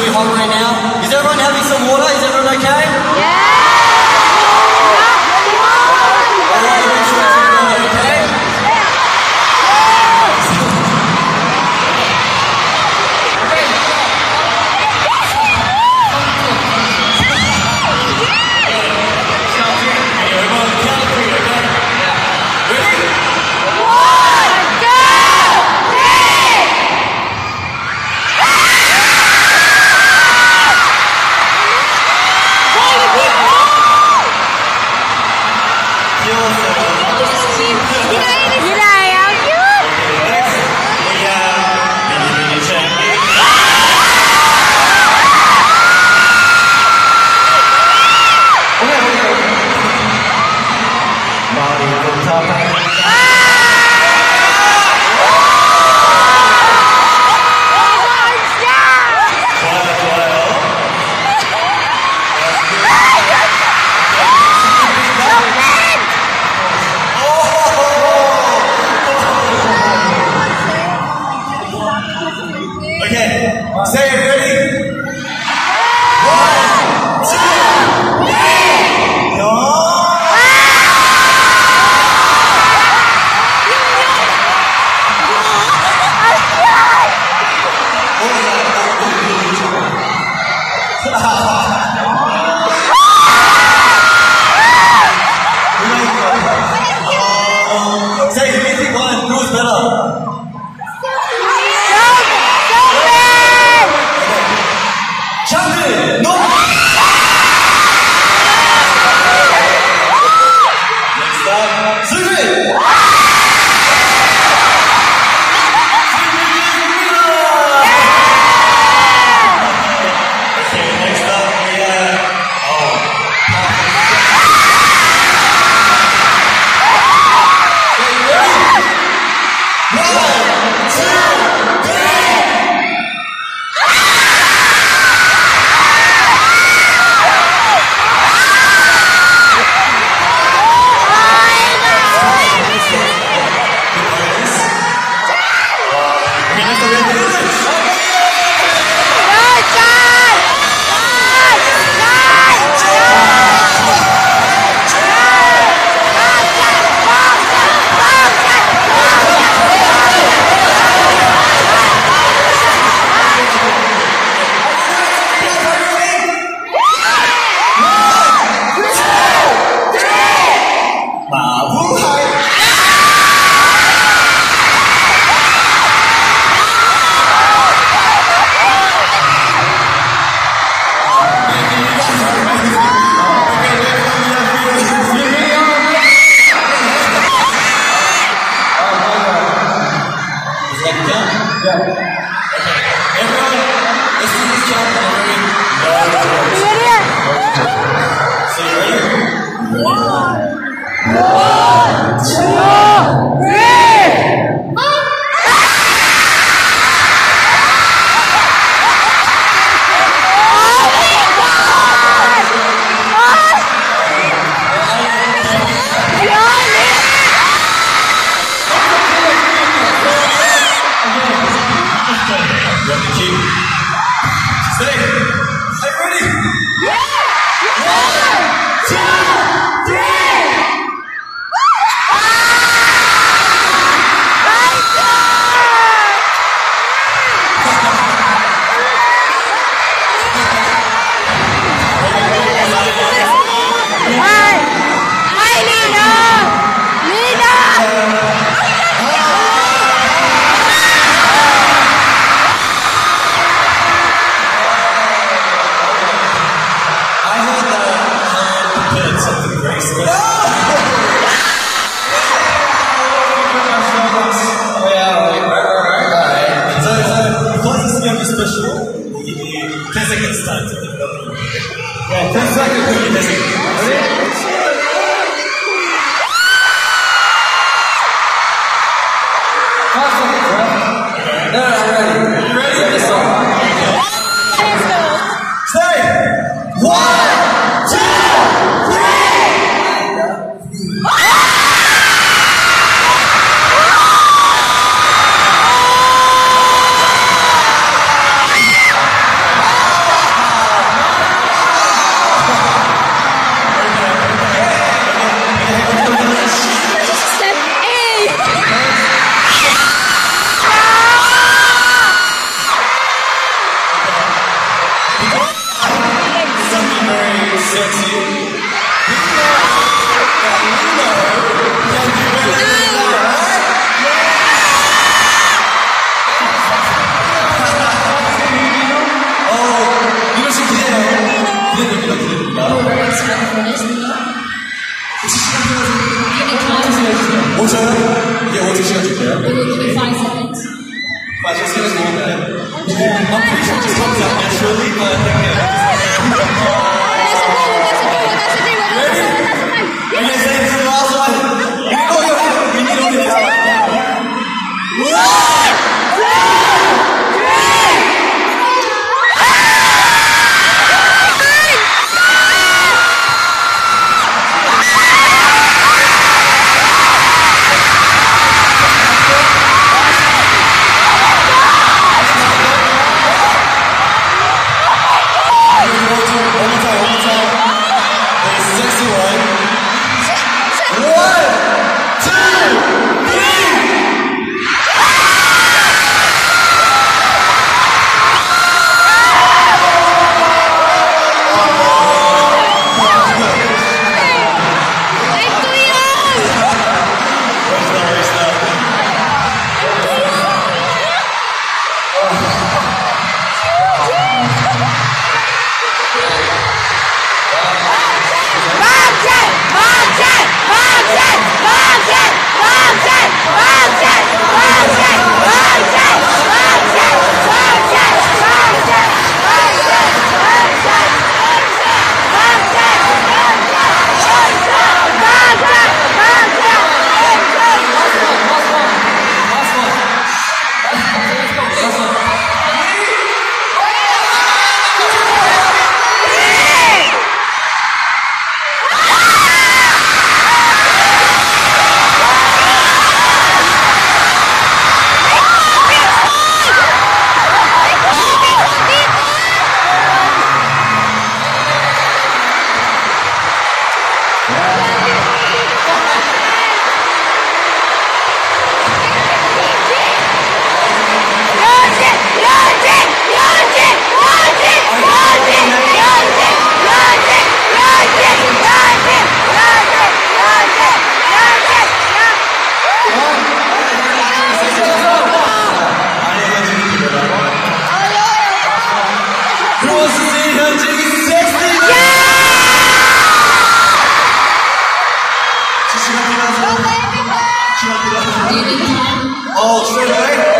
really hot right now. Is everyone having some water? Is everyone okay? Yeah! Alright, make sure it's everyone okay? Say it, ready? 1, 2, 3. No. Say, do you think one and two is better? No! Next up, Sujin! Okay, next up we have... Okay, you ready? 1, 2, 3! Yeah. Okay. Everyone, let's do this jump in a very low voice. So you ready? 1, 2, 3. Special, we'll give you 10 seconds time to think about it. Yeah, 10 seconds. 10 seconds. Ready? sexy. We know can do better than that, right? 민호 씨 기대해요. 기대됩니다. 혹시 시간 필요하세요? 저요? 예, 어떻게 시간 줄까요? 5 seconds. 5 seconds 먹을까요? I'm pretty sure it just comes out naturally, but yeah. Ready? Are you guys ready for the last one? We need all the talent. 1, 2, 哦，是的。